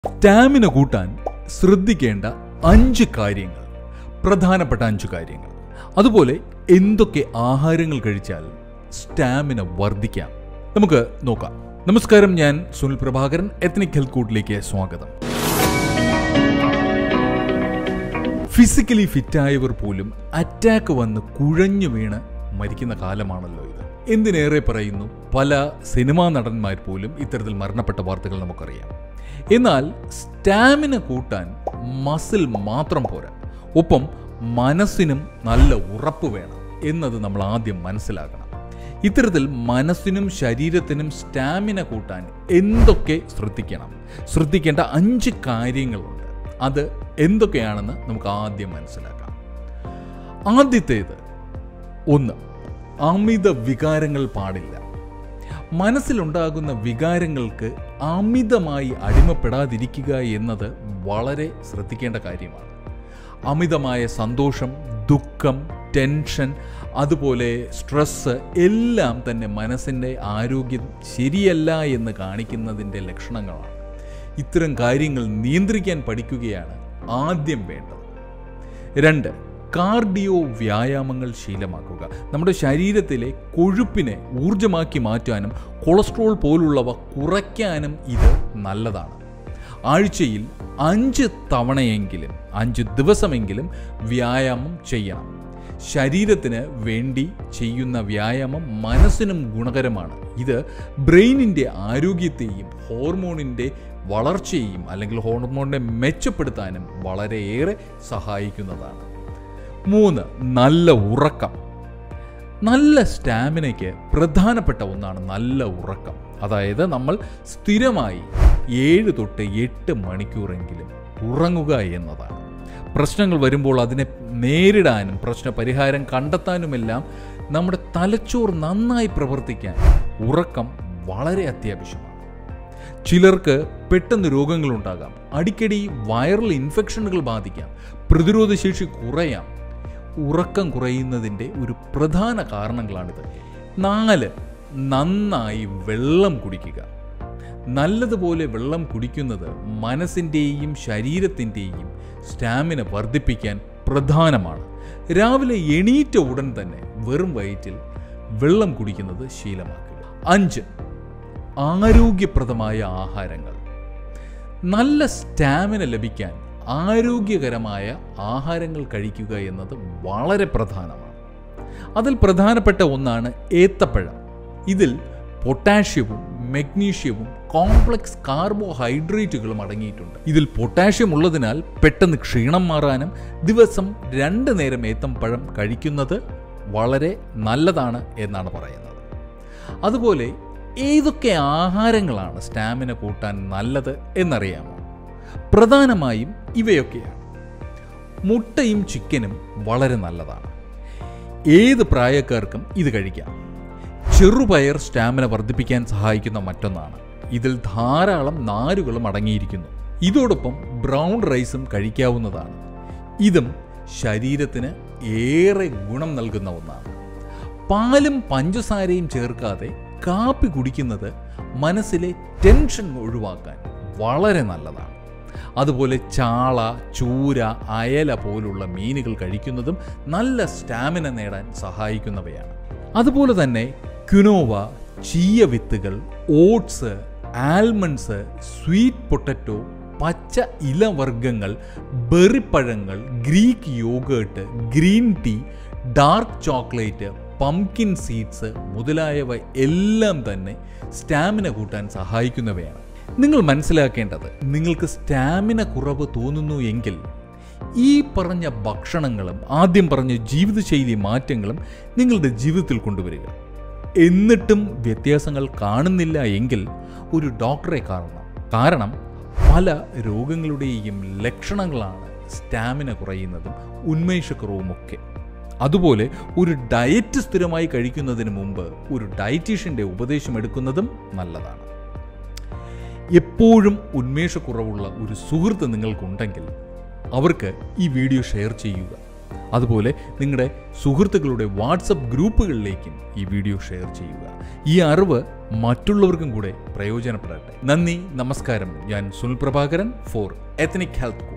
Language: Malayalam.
സ്റ്റാമിന കൂട്ടാൻ ശ്രദ്ധിക്കേണ്ട 5 കാര്യങ്ങൾ, പ്രധാനപ്പെട്ട 5 കാര്യങ്ങൾ. അതുപോലെ എന്തൊക്കെ ആഹാരങ്ങൾ കഴിച്ചാൽ സ്റ്റാമിന വർദ്ധിക്കാം നമുക്ക് നോക്കാം. നമസ്കാരം, ഞാൻ സുനിൽ പ്രഭാകരൻ. എത്നിക് ഹെൽത്ത് കൂട്ടിലേക്ക് സ്വാഗതം. ഫിസിക്കലി ഫിറ്റായവർ പോലും അറ്റാക്ക് വന്ന് കുഴഞ്ഞു വീണ് മരിക്കുന്ന കാലമാണല്ലോ ഇത്. എന്തിനേറെ പറയുന്നു, പല സിനിമാ നടന്മാർ പോലും ഇത്തരത്തിൽ മരണപ്പെട്ട വാർത്തകൾ നമുക്കറിയാം. എന്നാൽ സ്റ്റാമിന കൂട്ടാൻ മസിൽ മാത്രം പോരാ, ഒപ്പം മനസ്സിനും നല്ല ഉറപ്പ് വേണം എന്നത് നമ്മൾ ആദ്യം മനസ്സിലാക്കണം. ഇത്തരത്തിൽ മനസ്സിനും ശരീരത്തിനും സ്റ്റാമിന കൂട്ടാൻ എന്തൊക്കെ ശ്രദ്ധിക്കേണ്ട 5 കാര്യങ്ങളുണ്ട്. അത് എന്തൊക്കെയാണെന്ന് നമുക്ക് ആദ്യം മനസ്സിലാക്കാം. ആദ്യത്തേത്, 1, അമിത വികാരങ്ങൾ പാടില്ല. മനസ്സിലുണ്ടാകുന്ന വികാരങ്ങൾക്ക് അമിതമായി അടിമപ്പെടാതിരിക്കുക എന്നത് വളരെ ശ്രദ്ധിക്കേണ്ട കാര്യമാണ്. അമിതമായ സന്തോഷം, ദുഃഖം, ടെൻഷൻ, അതുപോലെ സ്ട്രെസ്സ് എല്ലാം തന്നെ മനസ്സിൻ്റെ ആരോഗ്യം ശരിയല്ല എന്ന് കാണിക്കുന്നതിൻ്റെ ലക്ഷണങ്ങളാണ്. ഇത്തരം കാര്യങ്ങൾ നിയന്ത്രിക്കാൻ പഠിക്കുകയാണ് ആദ്യം വേണ്ടത്. 2, കാർഡിയോ വ്യായാമങ്ങൾ ശീലമാക്കുക. നമ്മുടെ ശരീരത്തിലെ കൊഴുപ്പിനെ ഊർജ്ജമാക്കി മാറ്റാനും കൊളസ്ട്രോൾ പോലുള്ളവ കുറയ്ക്കാനും ഇത് നല്ലതാണ്. ആഴ്ചയിൽ 5 തവണയെങ്കിലും 5 ദിവസമെങ്കിലും വ്യായാമം ചെയ്യണം. ശരീരത്തിന് വേണ്ടി ചെയ്യുന്ന വ്യായാമം മനസ്സിനും ഗുണകരമാണ്. ഇത് ബ്രെയിനിൻ്റെ ആരോഗ്യത്തെയും ഹോർമോണിൻ്റെ വളർച്ചയെയും അല്ലെങ്കിൽ ഹോർമോണിനെ മെച്ചപ്പെടുത്താനും വളരെയേറെ സഹായിക്കുന്നതാണ്. 3, നല്ല ഉറക്കം. നല്ല സ്റ്റാമിനയ്ക്ക് പ്രധാനപ്പെട്ട ഒന്നാണ് നല്ല ഉറക്കം. അതായത് നമ്മൾ സ്ഥിരമായി 7 തൊട്ട് 8 മണിക്കൂറെങ്കിലും ഉറങ്ങുക എന്നതാണ്. പ്രശ്നങ്ങൾ വരുമ്പോൾ അതിനെ നേരിടാനും പ്രശ്ന പരിഹാരം കണ്ടെത്താനുമെല്ലാം നമ്മുടെ തലച്ചോർ നന്നായി പ്രവർത്തിക്കാൻ ഉറക്കം വളരെ അത്യാവശ്യമാണ്. ചിലർക്ക് പെട്ടെന്ന് രോഗങ്ങളുണ്ടാകാം, അടിക്കടി വൈറൽ ഇൻഫെക്ഷനുകൾ ബാധിക്കാം, പ്രതിരോധശേഷി കുറയാം. ഉറക്കം കുറയുന്നതിൻ്റെ ഒരു പ്രധാന കാരണങ്ങളാണിത്. 4, നന്നായി വെള്ളം കുടിക്കുക. നല്ലതുപോലെ വെള്ളം കുടിക്കുന്നത് മനസ്സിൻ്റെയും ശരീരത്തിൻ്റെയും സ്റ്റാമിന വർദ്ധിപ്പിക്കാൻ പ്രധാനമാണ്. രാവിലെ എണീറ്റ ഉടൻ തന്നെ വെറും വയറ്റിൽ വെള്ളം കുടിക്കുന്നത് ശീലമാക്കുക. 5, ആരോഗ്യപ്രദമായ ആഹാരങ്ങൾ. നല്ല സ്റ്റാമിന ലഭിക്കാൻ ആരോഗ്യകരമായ ആഹാരങ്ങൾ കഴിക്കുക എന്നത് വളരെ പ്രധാനമാണ്. അതിൽ പ്രധാനപ്പെട്ട ഒന്നാണ് ഏത്തപ്പഴം. ഇതിൽ പൊട്ടാഷ്യവും മഗ്നീഷ്യവും കോംപ്ലക്സ് കാർബോഹൈഡ്രേറ്റുകളും അടങ്ങിയിട്ടുണ്ട്. ഇതിൽ പൊട്ടാഷ്യം ഉള്ളതിനാൽ പെട്ടെന്ന് ക്ഷീണം മാറാനും ദിവസം 2 നേരം ഏത്തപ്പഴം കഴിക്കുന്നത് വളരെ നല്ലതാണ് എന്നാണ് പറയുന്നത്. അതുപോലെ ഏതൊക്കെ ആഹാരങ്ങളാണ് സ്റ്റാമിന കൂട്ടാൻ നല്ലത് എന്നറിയാമോ? പ്രധാനമായും ഇവയൊക്കെയാണ്. മുട്ടയും ചിക്കനും വളരെ നല്ലതാണ്. ഏത് പ്രായക്കാർക്കും ഇത് കഴിക്കാം. ചെറുപയർ സ്റ്റാമിന വർദ്ധിപ്പിക്കാൻ സഹായിക്കുന്ന മറ്റൊന്നാണ്. ഇതിൽ ധാരാളം നാരുകളും അടങ്ങിയിരിക്കുന്നു. ഇതോടൊപ്പം ബ്രൗൺ റൈസും കഴിക്കാവുന്നതാണ്. ഇതും ശരീരത്തിന് ഏറെ ഗുണം നൽകുന്ന ഒന്നാണ്. പാലും പഞ്ചസാരയും ചേർക്കാതെ കാപ്പി കുടിക്കുന്നത് മനസ്സിലെ ടെൻഷൻ ഒഴിവാക്കാൻ വളരെ നല്ലതാണ്. അതുപോലെ ചാള, ചൂര, അയല പോലുള്ള മീനുകൾ കഴിക്കുന്നതും നല്ല സ്റ്റാമിന നേടാൻ സഹായിക്കുന്നവയാണ്. അതുപോലെ തന്നെ ക്വിനോവ, ചീയ വിത്തുകൾ, ഓട്സ്, ആൽമണ്ട്സ്, സ്വീറ്റ് പൊട്ടറ്റോ, പച്ച ഇലവർഗ്ഗങ്ങൾ, ബെറിപ്പഴങ്ങൾ, Greek yogurt, green tea, dark chocolate, pumpkin seeds മുതലായവ എല്ലാം തന്നെ സ്റ്റാമിന കൂട്ടാൻ സഹായിക്കുന്നവയാണ്. നിങ്ങൾ മനസ്സിലാക്കേണ്ടത്, നിങ്ങൾക്ക് സ്റ്റാമിന കുറവ് തോന്നുന്നു എങ്കിൽ ഈ പറഞ്ഞ ഭക്ഷണങ്ങളും ആദ്യം പറഞ്ഞ ജീവിതശൈലി മാറ്റങ്ങളും നിങ്ങളുടെ ജീവിതത്തിൽ കൊണ്ടുവരിക. എന്നിട്ടും വ്യത്യാസങ്ങൾ കാണുന്നില്ല എങ്കിൽ ഒരു ഡോക്ടറെ കാണണം. കാരണം പല രോഗങ്ങളുടെയും ലക്ഷണങ്ങളാണ് സ്റ്റാമിന കുറയുന്നതും ഉന്മേഷക്കുറവുമൊക്കെ. അതുപോലെ ഒരു ഡയറ്റ് സ്ഥിരമായി കഴിക്കുന്നതിന് മുമ്പ് ഒരു ഡയറ്റീഷ്യൻ്റെ ഉപദേശം എടുക്കുന്നതും നല്ലതാണ്. എപ്പോഴും ഉന്മേഷക്കുറവുള്ള ഒരു സുഹൃത്ത് നിങ്ങൾക്കുണ്ടെങ്കിൽ അവർക്ക് ഈ വീഡിയോ ഷെയർ ചെയ്യുക. അതുപോലെ നിങ്ങളുടെ സുഹൃത്തുക്കളുടെ വാട്സപ്പ് ഗ്രൂപ്പുകളിലേക്കും ഈ വീഡിയോ ഷെയർ ചെയ്യുക. ഈ അറിവ് മറ്റുള്ളവർക്കും കൂടെ പ്രയോജനപ്പെടട്ടെ. നന്ദി, നമസ്കാരം. ഞാൻ Sunil Prabhakaran for ethnic health.